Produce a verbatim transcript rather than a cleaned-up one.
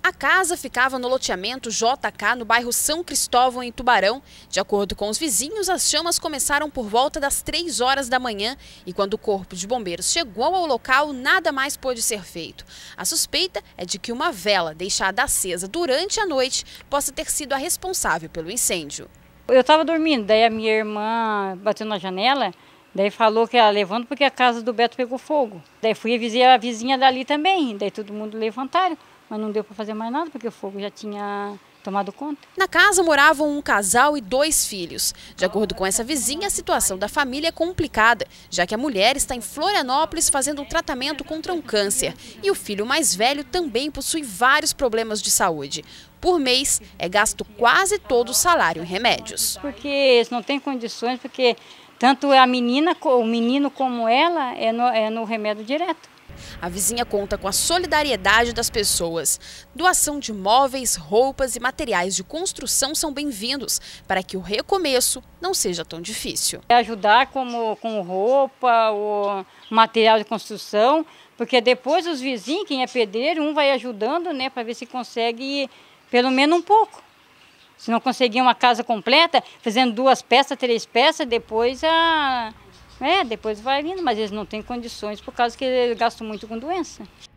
A casa ficava no loteamento J K, no bairro São Cristóvão, em Tubarão. De acordo com os vizinhos, as chamas começaram por volta das três horas da manhã e quando o corpo de bombeiros chegou ao local, nada mais pôde ser feito. A suspeita é de que uma vela deixada acesa durante a noite possa ter sido a responsável pelo incêndio. Eu estava dormindo, daí a minha irmã bateu na janela, daí falou que ela levanta porque a casa do Beto pegou fogo. Daí fui avisar a vizinha dali também, daí todo mundo levantaram. Mas não deu para fazer mais nada, porque o fogo já tinha tomado conta. Na casa moravam um casal e dois filhos. De acordo com essa vizinha, a situação da família é complicada, já que a mulher está em Florianópolis fazendo um tratamento contra um câncer. E o filho mais velho também possui vários problemas de saúde. Por mês, é gasto quase todo o salário em remédios. Porque eles não têm condições, porque tanto a menina, o menino como ela é no, é no remédio direto. A vizinha conta com a solidariedade das pessoas. Doação de móveis, roupas e materiais de construção são bem-vindos para que o recomeço não seja tão difícil. É ajudar como, com roupa, o material de construção, porque depois os vizinhos, quem é pedreiro, um vai ajudando, né, para ver se consegue pelo menos um pouco. Se não conseguir uma casa completa, fazendo duas peças, três peças, depois a... É, depois vai vindo, mas eles não têm condições por causa que eles gastam muito com doença.